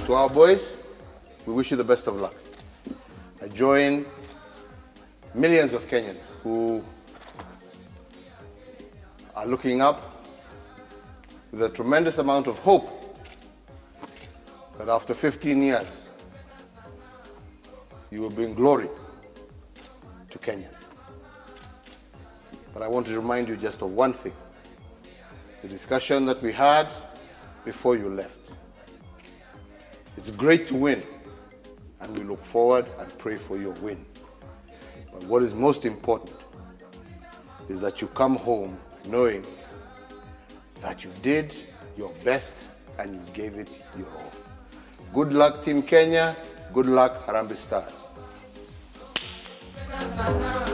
To our boys, we wish you the best of luck. I join millions of Kenyans who are looking up with a tremendous amount of hope that after 15 years, you will bring glory to Kenyans. But I want to remind you just of one thing. The discussion that we had before you left. It's great to win, and we look forward and pray for your win. But what is most important is that you come home knowing that you did your best and you gave it your all. Good luck, Team Kenya. Good luck, Harambee Stars.